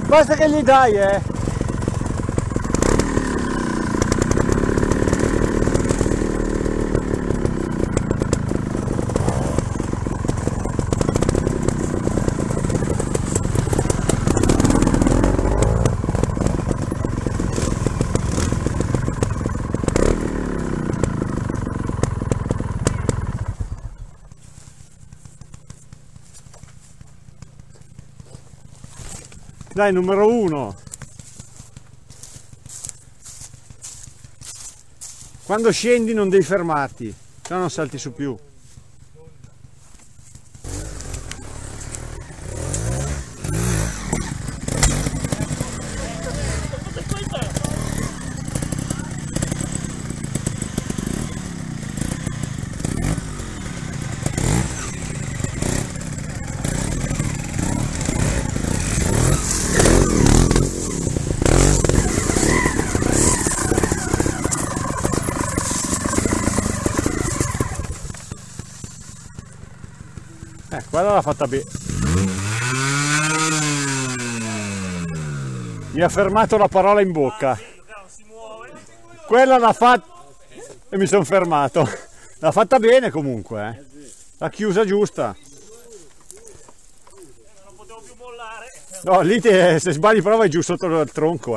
Basta che gli dai, Dai, numero 1. Quando scendi non devi fermarti, se no non salti su più. Quella l'ha fatta bene. Mi ha fermato la parola in bocca. Quella l'ha fatta e mi sono fermato. L'ha fatta bene comunque, l'ha chiusa giusta. Non potevo più mollare. No, lì se sbagli prova è giù sotto il tronco,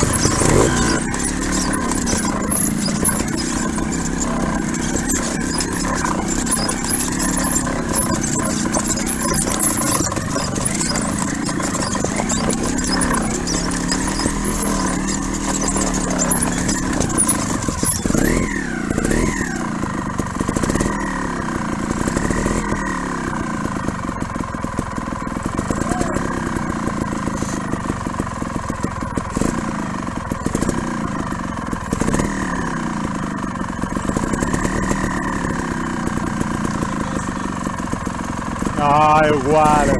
No, è uguale.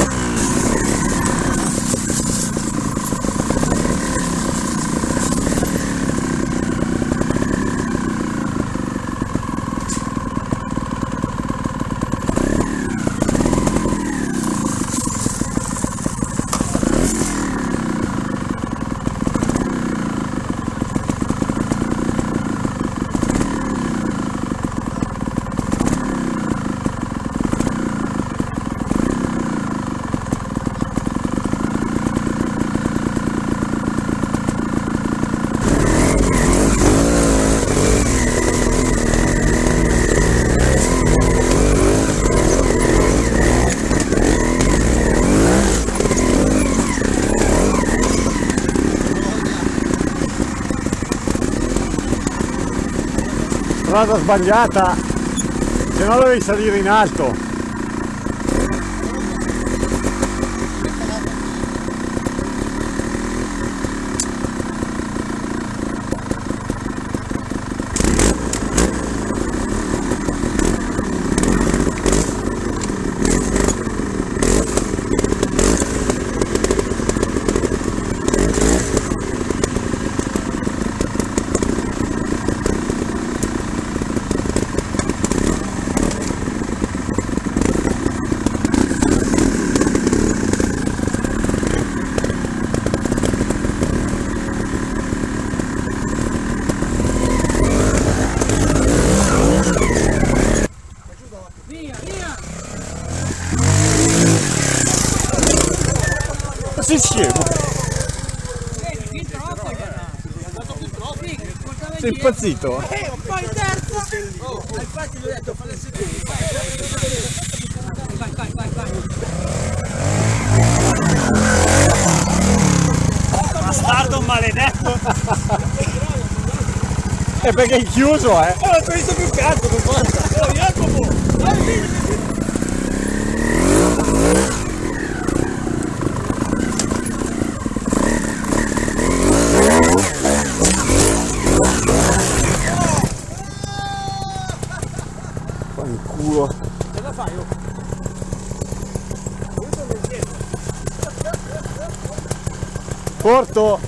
Strada sbagliata, se no dovevi salire in alto. Sei scemo! Sei impazzito? Un po' in terza! Infatti gli ho detto fare il secondo! Vai! Bastardo maledetto! È perché è chiuso, non ti ho visto più cazzo, per forza! Oh, Jacopo! Culo. Ce la fai? Porto!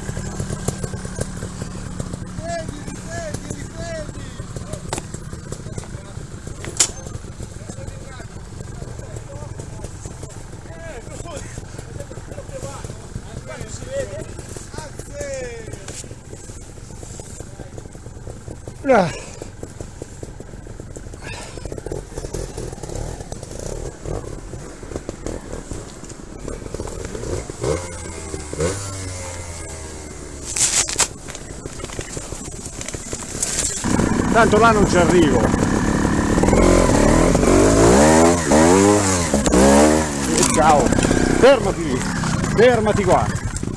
Tanto là non ci arrivo. Ciao, fermati lì, fermati qua.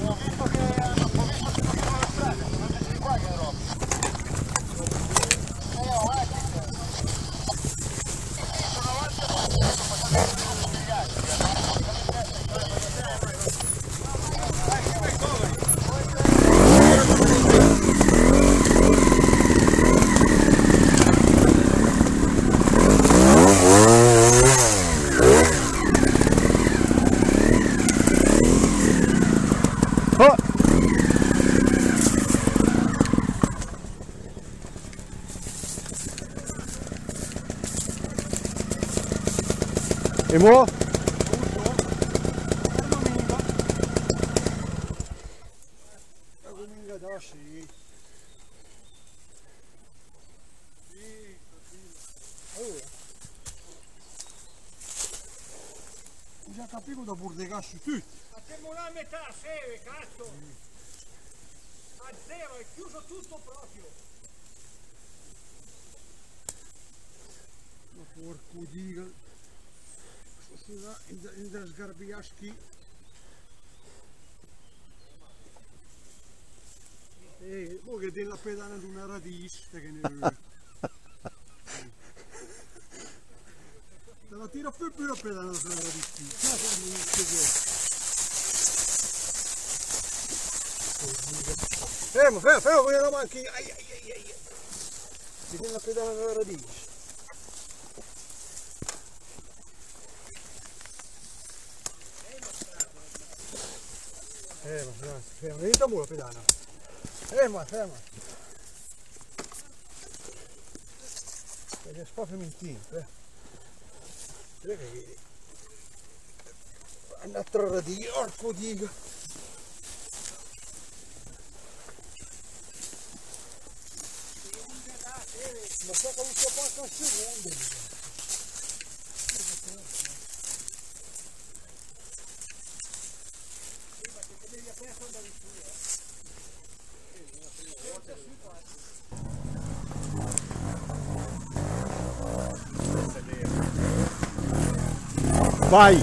Oh. E mo? Già capivo da burdegassi tutti. Ma siamo una metà sere, cazzo! A zero, è chiuso tutto proprio! Ma porco diga. Scusa, in der sgarbiaschi. Mo che della pedana di una radice, che ne te la tira più la pedana di una radice. Fermo, voglio la manchi. Che della pedana di una radice. Ferma, vieni da la pedana. Ferma. Perché spaffi mentire, Perché andare a trarre di orco diga. Ma so che non si passa un secondo. Vai!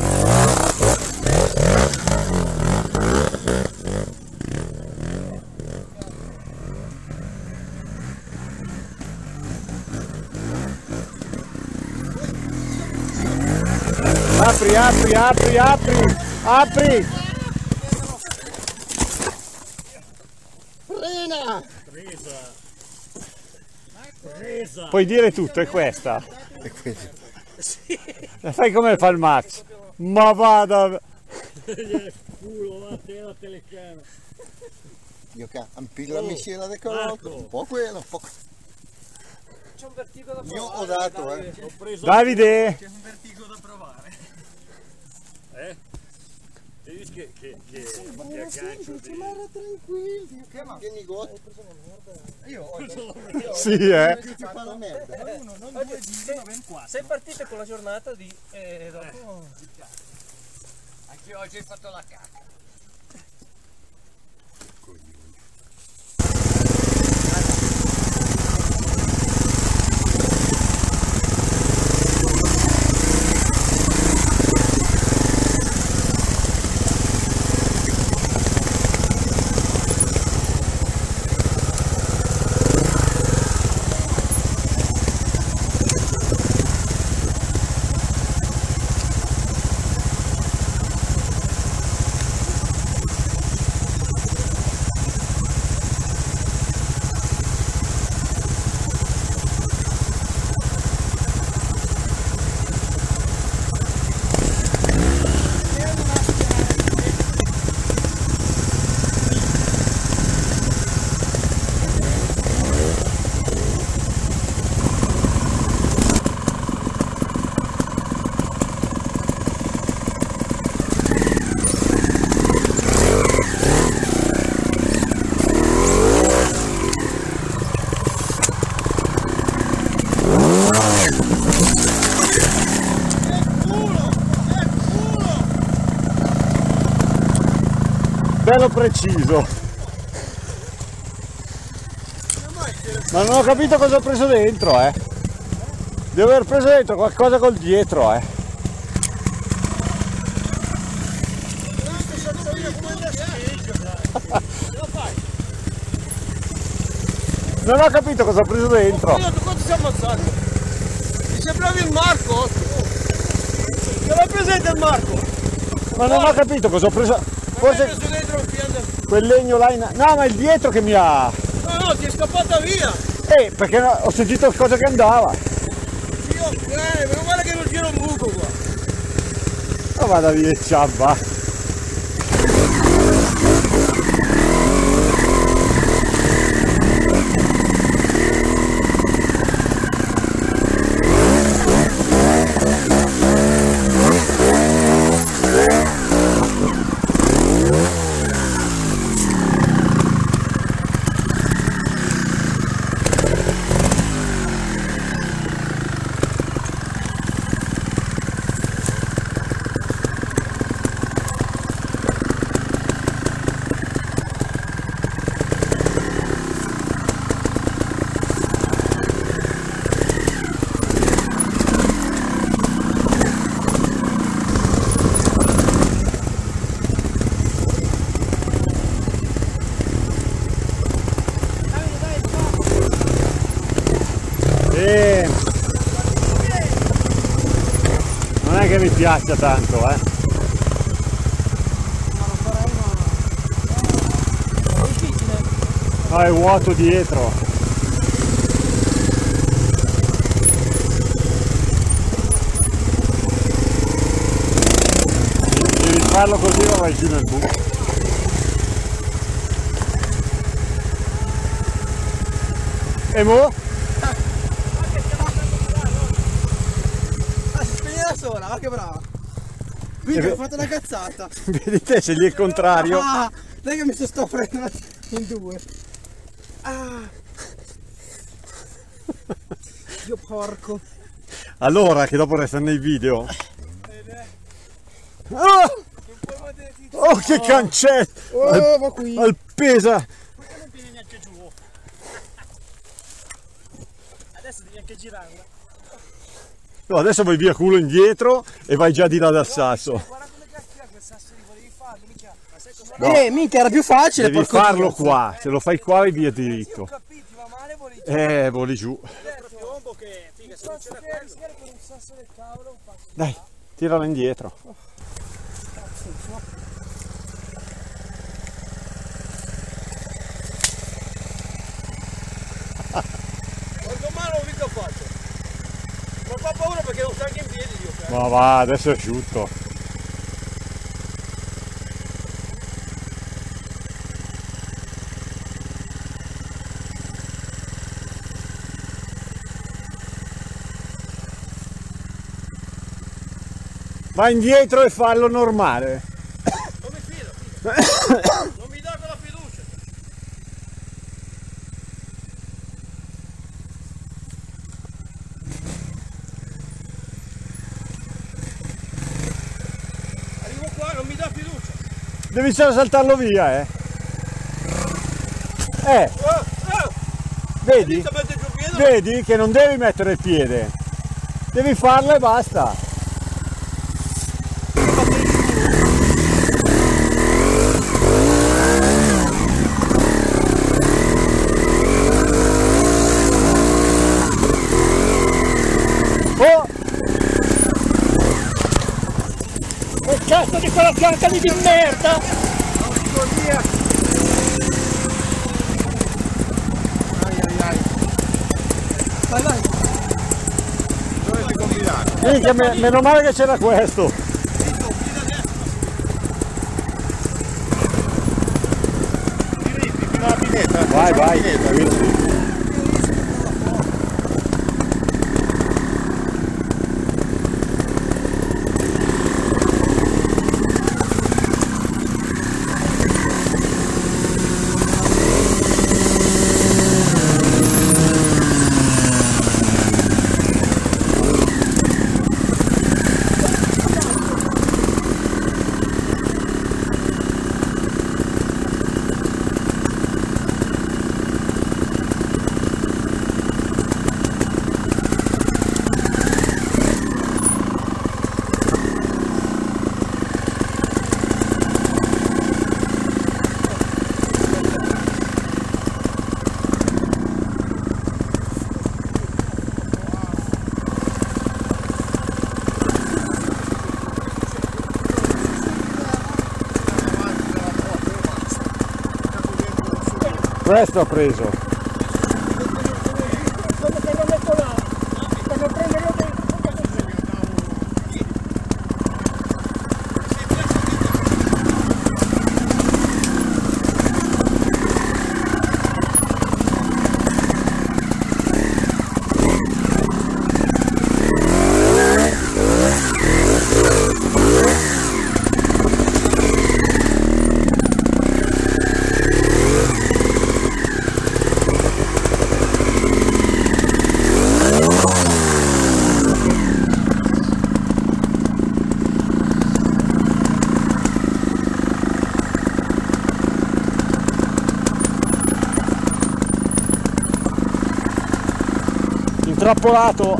Apri! Presa! Puoi dire tutto, è questa. Sì. Fai come fa il Max. Ma vada! Culo, a te la telecamera! Io che ampilla la miscela di colore, un po' quello, un po'. C'è un vertigo da provare. Io ho dato, Ho preso Davide! C'è un vertigo da provare. Vedi che aggancio di... Ma era tranquillo, che negozio. Io Sì, ti fa la merda. Uno, non due, ma ben quattro. Sei partito con la giornata di... dopo... Anche oggi hai fatto la cacca. Bello preciso. Ma non ho capito cosa ho preso dentro, Devo aver preso dentro qualcosa col dietro, Non ho capito cosa ho preso dentro. Quanto si è ammazzato? Mi sembravi il Marco. Che l'hai presente il Marco? Ma non ho capito cosa ho preso. Forse Preso dentro un piano. quel legno là in... No, ma il dietro che mi ha... No, ti è scappata via. Perché ho sentito cosa che andava. Io, meno male che non c'era un buco qua. Ma vada via, ciabba. Non è che mi piaccia tanto, No, è vuoto dietro. Devi farlo così o vai giù nel buco. E mo? Sola, ma che brava! Quindi ho fatto una cazzata! Vedi te, se lì è il contrario. Ah, dai che mi sto prendendo in due! Ah! Dio porco! Allora, che dopo restano nei video. Oh, che cancello! Oh, va qui! Al pesa! Non viene neanche giù. Adesso devi anche girarla. No, adesso vai via culo indietro e vai già di là dal sasso. Guarda come cazzo quel sasso lì, volevi farlo, mica. Ma sai cosa? No. Minchia, era più facile! Devi farlo qua, se lo fai qua vai via diritto. Capiti, va male, volevi giù. Voli giù. Piombo che, figa, se non c'era quello. Con un sasso del cavolo, un passo. Dai, tirala indietro. Quanto male ho visto faccio! Non fa paura perché non sta anche in piedi io, cioè. Ma va, adesso è asciutto. Vai indietro e fallo normale. Non mi fido! Non mi dà quella fiducia! Arrivo qua, non mi dà fiducia! Devi solo saltarlo via, Vedi? Inizia a mettere giù il piede. Vedi che non devi mettere il piede. Devi farlo e basta. Oh! Che cazzo di quella pianta di merda! Vai, vai! Dovete combinare. Minchia, meno male che c'era questo. Fino alla pineta. Vai, vai. Pineta. Questo ha preso. Quando te lo metto là, quando prende io te Intrappolato.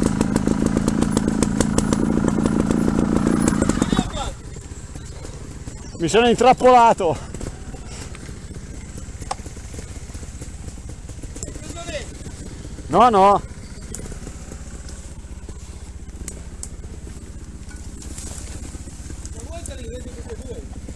Mi sono intrappolato. No, no. Una volta li vedi tutti e due.